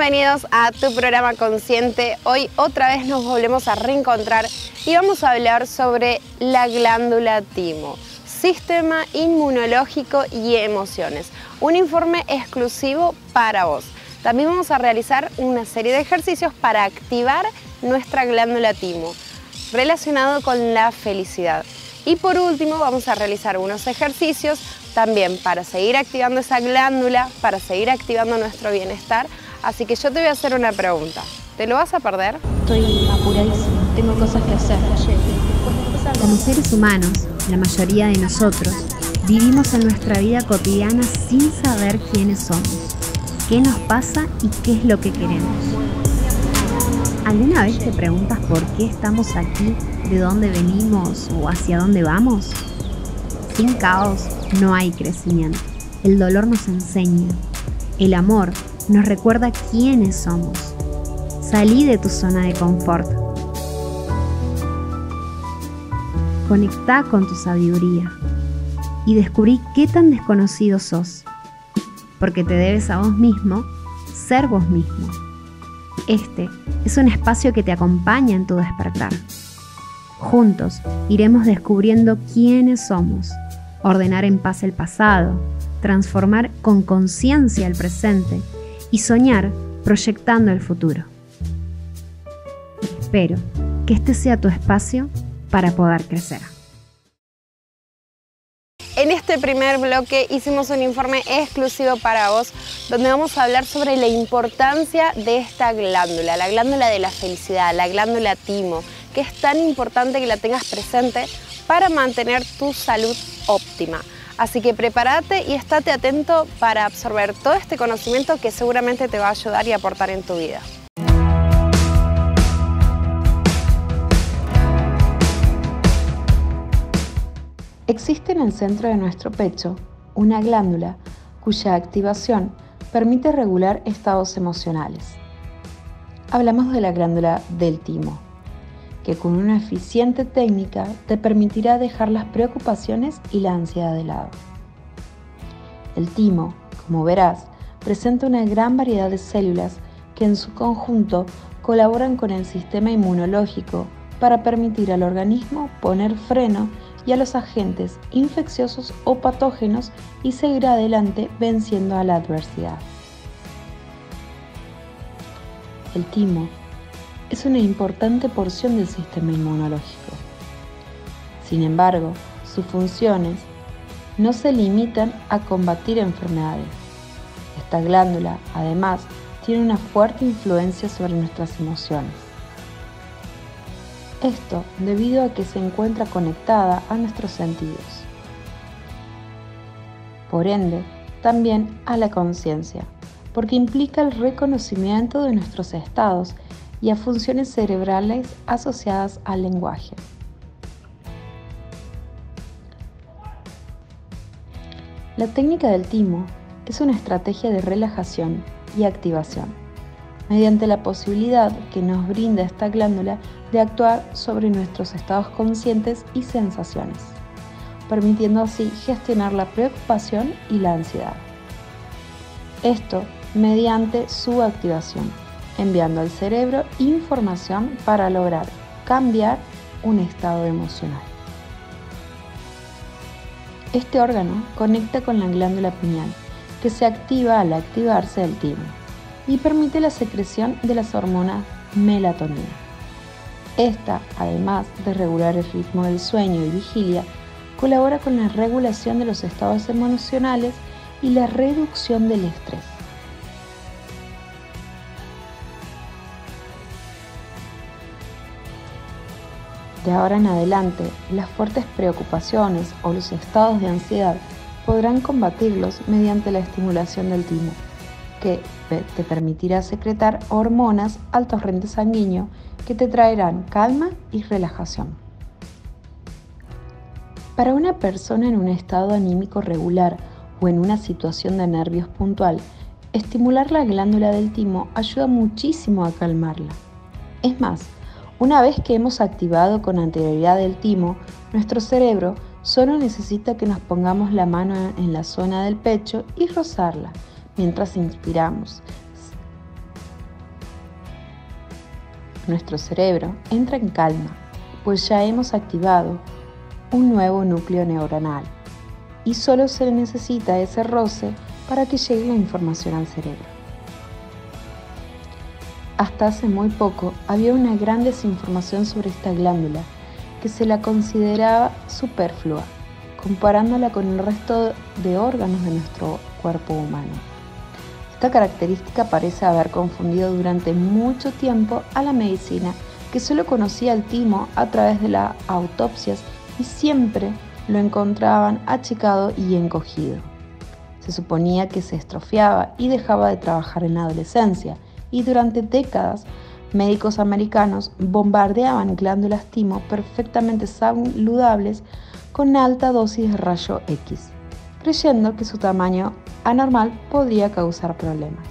Bienvenidos a tu programa Consciente. Hoy otra vez nos volvemos a reencontrar y vamos a hablar sobre la glándula timo, sistema inmunológico y emociones. Un informe exclusivo para vos. También vamos a realizar una serie de ejercicios para activar nuestra glándula timo, relacionado con la felicidad. Y por último vamos a realizar unos ejercicios también para seguir activando esa glándula, para seguir activando nuestro bienestar. Así que yo te voy a hacer una pregunta. ¿Te lo vas a perder? Estoy apuradísima, tengo cosas que hacer. Como seres humanos, la mayoría de nosotros vivimos en nuestra vida cotidiana sin saber quiénes somos, qué nos pasa y qué es lo que queremos. ¿Alguna vez te preguntas por qué estamos aquí, de dónde venimos o hacia dónde vamos? Sin caos no hay crecimiento. El dolor nos enseña. El amor nos recuerda quiénes somos. Salí de tu zona de confort. Conectá con tu sabiduría y descubrí qué tan desconocido sos, porque te debes a vos mismo ser vos mismo. Este es un espacio que te acompaña en tu despertar. Juntos iremos descubriendo quiénes somos, ordenar en paz el pasado, transformar con conciencia el presente y soñar proyectando el futuro. Espero que este sea tu espacio para poder crecer. En este primer bloque hicimos un informe exclusivo para vos, donde vamos a hablar sobre la importancia de esta glándula, la glándula de la felicidad, la glándula timo, que es tan importante que la tengas presente para mantener tu salud óptima. Así que prepárate y estate atento para absorber todo este conocimiento que seguramente te va a ayudar y aportar en tu vida. Existe en el centro de nuestro pecho una glándula cuya activación permite regular estados emocionales. Hablamos de la glándula del timo, que con una eficiente técnica te permitirá dejar las preocupaciones y la ansiedad de lado. El timo, como verás, presenta una gran variedad de células que en su conjunto colaboran con el sistema inmunológico para permitir al organismo poner freno y a los agentes infecciosos o patógenos y seguir adelante venciendo a la adversidad. El timo es una importante porción del sistema inmunológico. Sin embargo, sus funciones no se limitan a combatir enfermedades. Esta glándula, además, tiene una fuerte influencia sobre nuestras emociones. Esto debido a que se encuentra conectada a nuestros sentidos. Por ende, también a la conciencia, porque implica el reconocimiento de nuestros estados y a funciones cerebrales asociadas al lenguaje. La técnica del timo es una estrategia de relajación y activación, mediante la posibilidad que nos brinda esta glándula de actuar sobre nuestros estados conscientes y sensaciones, permitiendo así gestionar la preocupación y la ansiedad. Esto mediante su activación, enviando al cerebro información para lograr cambiar un estado emocional. Este órgano conecta con la glándula pineal, que se activa al activarse el timo y permite la secreción de las hormonas melatonina. Esta, además de regular el ritmo del sueño y vigilia, colabora con la regulación de los estados emocionales y la reducción del estrés. De ahora en adelante, las fuertes preocupaciones o los estados de ansiedad podrán combatirlos mediante la estimulación del timo, que te permitirá secretar hormonas al torrente sanguíneo que te traerán calma y relajación. Para una persona en un estado anímico regular o en una situación de nervios puntual, estimular la glándula del timo ayuda muchísimo a calmarla. Es más, una vez que hemos activado con anterioridad el timo, nuestro cerebro solo necesita que nos pongamos la mano en la zona del pecho y rozarla mientras inspiramos, nuestro cerebro entra en calma, pues ya hemos activado un nuevo núcleo neuronal y solo se necesita ese roce para que llegue la información al cerebro. Hasta hace muy poco había una gran desinformación sobre esta glándula que se la consideraba superflua, comparándola con el resto de órganos de nuestro cuerpo humano. Esta característica parece haber confundido durante mucho tiempo a la medicina, que solo conocía el timo a través de las autopsias y siempre lo encontraban achicado y encogido. Se suponía que se estrofiaba y dejaba de trabajar en la adolescencia, y durante décadas médicos americanos bombardeaban glándulas timo perfectamente saludables con alta dosis de rayo X, creyendo que su tamaño anormal podría causar problemas.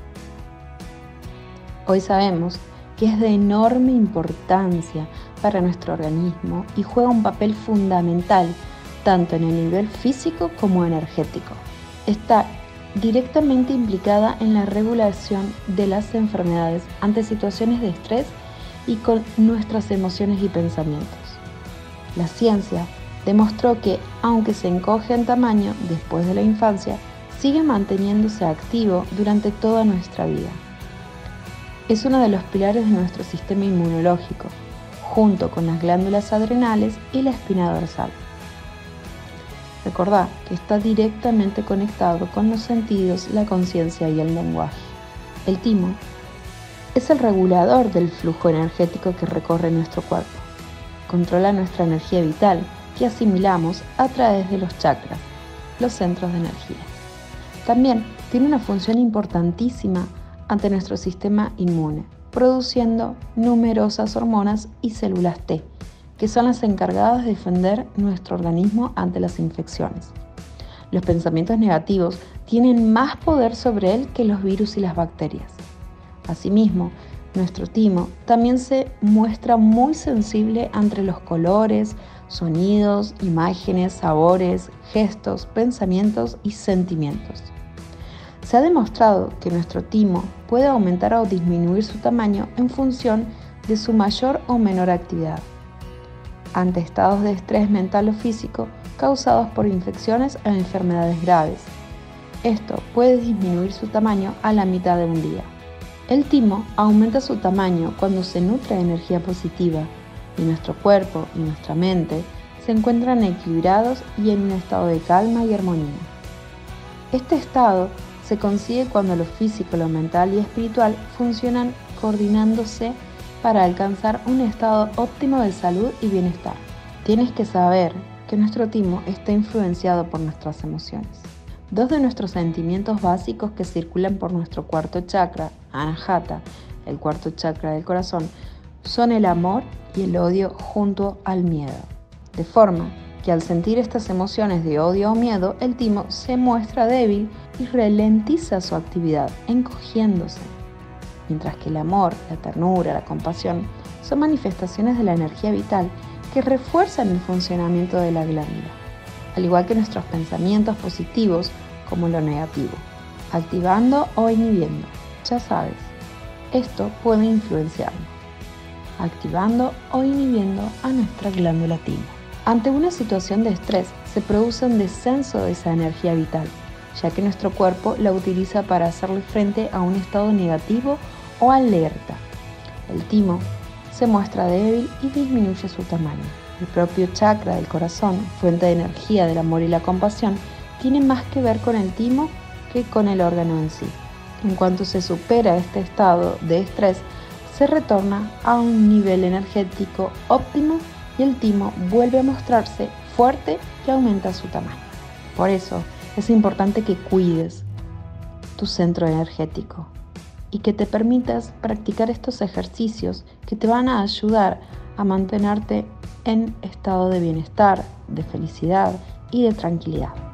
Hoy sabemos que es de enorme importancia para nuestro organismo y juega un papel fundamental tanto en el nivel físico como energético. Está directamente implicada en la regulación de las enfermedades ante situaciones de estrés y con nuestras emociones y pensamientos. La ciencia demostró que, aunque se encoge en tamaño después de la infancia, sigue manteniéndose activo durante toda nuestra vida. Es uno de los pilares de nuestro sistema inmunológico, junto con las glándulas adrenales y la espina dorsal. Recordá que está directamente conectado con los sentidos, la conciencia y el lenguaje. El timo es el regulador del flujo energético que recorre nuestro cuerpo. Controla nuestra energía vital que asimilamos a través de los chakras, los centros de energía. También tiene una función importantísima ante nuestro sistema inmune, produciendo numerosas hormonas y células T, que son las encargadas de defender nuestro organismo ante las infecciones. Los pensamientos negativos tienen más poder sobre él que los virus y las bacterias. Asimismo, nuestro timo también se muestra muy sensible ante los colores, sonidos, imágenes, sabores, gestos, pensamientos y sentimientos. Se ha demostrado que nuestro timo puede aumentar o disminuir su tamaño en función de su mayor o menor actividad, ante estados de estrés mental o físico causados por infecciones o enfermedades graves. Esto puede disminuir su tamaño a la mitad de un día. El timo aumenta su tamaño cuando se nutre de energía positiva y nuestro cuerpo y nuestra mente se encuentran equilibrados y en un estado de calma y armonía. Este estado se consigue cuando lo físico, lo mental y espiritual funcionan coordinándose para alcanzar un estado óptimo de salud y bienestar. Tienes que saber que nuestro timo está influenciado por nuestras emociones. Dos de nuestros sentimientos básicos que circulan por nuestro cuarto chakra, Anahata, el cuarto chakra del corazón, son el amor y el odio junto al miedo. De forma que al sentir estas emociones de odio o miedo, el timo se muestra débil y ralentiza su actividad, encogiéndose. Mientras que el amor, la ternura, la compasión son manifestaciones de la energía vital que refuerzan el funcionamiento de la glándula, al igual que nuestros pensamientos positivos como lo negativo, activando o inhibiendo. Ya sabes, esto puede influenciarnos, activando o inhibiendo a nuestra glándula timo. Ante una situación de estrés se produce un descenso de esa energía vital, ya que nuestro cuerpo la utiliza para hacerle frente a un estado negativo o alerta. El timo se muestra débil y disminuye su tamaño. El propio chakra del corazón, fuente de energía del amor y la compasión, tiene más que ver con el timo que con el órgano en sí. En cuanto se supera este estado de estrés, se retorna a un nivel energético óptimo y el timo vuelve a mostrarse fuerte y aumenta su tamaño. Por eso es importante que cuides tu centro energético y que te permitas practicar estos ejercicios que te van a ayudar a mantenerte en estado de bienestar, de felicidad y de tranquilidad.